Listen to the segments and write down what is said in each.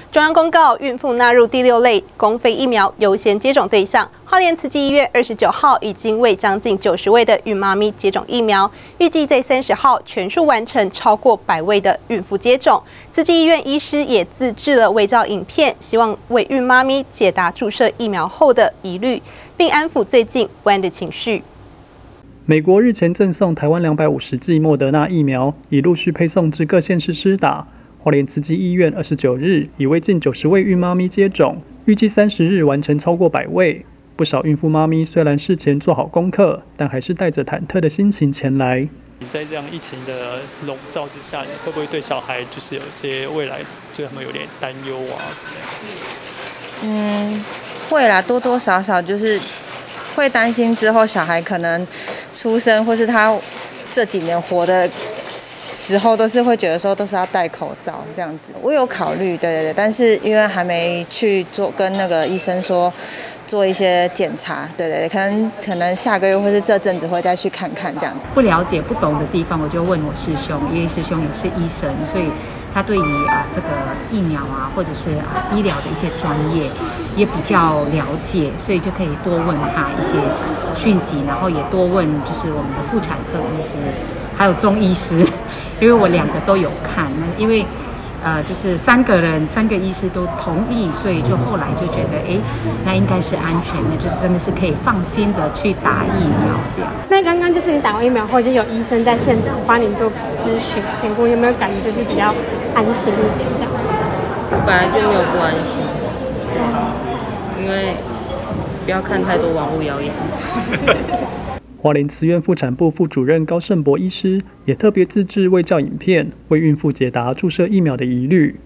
中央公告，孕妇纳入第6类公费疫苗优先接种对象。花莲慈济医院29号已经为将近90位的孕妈咪接种疫苗，预计在30号全数完成超过100位的孕妇接种。慈济医院医师也自制了卫教影片，希望为孕妈咪解答注射疫苗后的疑虑，并安抚最近不安的情绪。 美国日前赠送台湾250剂莫德纳疫苗，已陆续配送至各县市施打。花莲慈济医院29日已为近90位孕妈咪接种，预计30日完成超过100位。不少孕妇妈咪虽然事前做好功课，但还是带着忐忑的心情前来。 在这样疫情的笼罩之下，你会不会对小孩就是有些未来对他们有点担忧啊之类的？ 会啦，多多少少就是会担心之后小孩可能出生，或是他这几年活的时候都是会觉得说都是要戴口罩这样子。我有考虑，对，但是因为还没去做跟那个医生说做一些检查，对，可能下个月或是这阵子会再去看看这样子。 不了解不懂的地方，我就问我师兄，因为师兄也是医生，所以他对于这个疫苗啊，或者是医疗的一些专业也比较了解，所以就可以多问他一些讯息，然后也多问就是我们的妇产科医师，还有中医师，因为我2个都有看，因为就是3个医师都同意，所以就后来就觉得，那应该是安全的，就是真的是可以放心的去打疫苗这样。 那刚刚就是你打完疫苗后，就有医生在现场帮你做咨询评估，有没有感觉就是比较安心一点这样？ 本来就没有不安心，因为不要看太多网络谣言。 花莲慈院妇产部副主任高胜博医师也特别自制卫教影片，为孕妇解答注射疫苗的疑虑。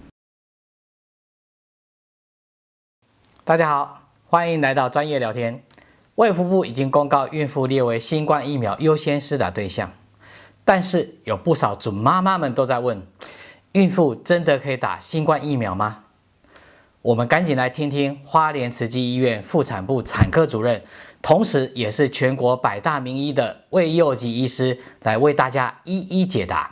大家好，欢迎来到专业聊天。卫福部已经公告孕妇列为新冠疫苗优先施打对象，但是有不少准妈妈们都在问，孕妇真的可以打新冠疫苗吗？我们赶紧来听听花莲慈济医院妇产部产科主任，同时也是全国100大名医的卫幼级医师来为大家一一解答。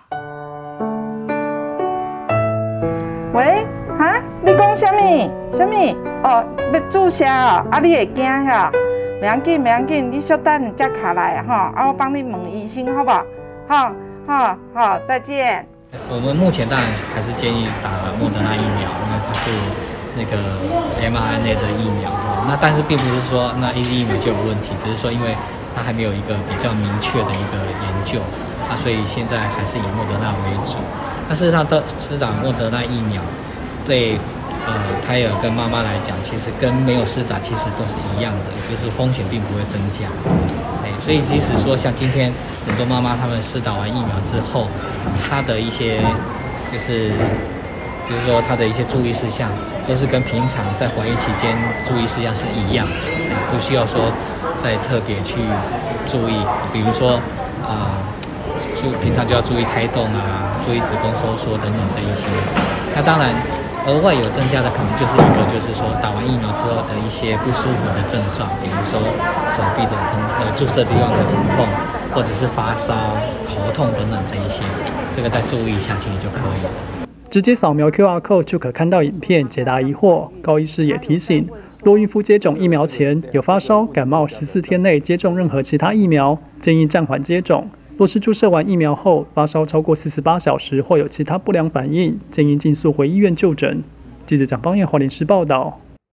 喂，你讲什么？哦，要注射哦，你会惊吼？不要紧，你稍等再下来哈，我帮你问医生好不好？好，再见。 我们目前当然还是建议打莫德纳疫苗，因为它是那个 mRNA 的疫苗那但是并不是说那 AZ 疫苗就有问题，只是说因为它还没有一个比较明确的一个研究所以现在还是以莫德纳为主。那事实上施打莫德纳疫苗对胎儿跟妈妈来讲，其实跟没有施打其实都是一样的，就是风险并不会增加。所以即使说像今天很多妈妈她们施打完疫苗之后，她的一些就是比如说她的一些注意事项，都是跟平常在怀孕期间注意事项是一样的，不需要说再特别去注意。比如说平常就要注意胎动注意子宫收缩等等这一些。那当然额外有增加的可能就是一个，就是说打完疫苗之后的一些不舒服的症状，比如说手臂的注射地方的疼痛，或者是发烧、头痛等等这一些，这个再注意一下其实就可以了。 直接扫描 QR code 就可看到影片，解答疑惑。高医师也提醒，若孕妇接种疫苗前有发烧、感冒，14天内接种任何其他疫苗，建议暂缓接种。若是注射完疫苗后发烧超过48小时或有其他不良反应，建议尽速回医院就诊。记者蒋邦彦花莲市报道。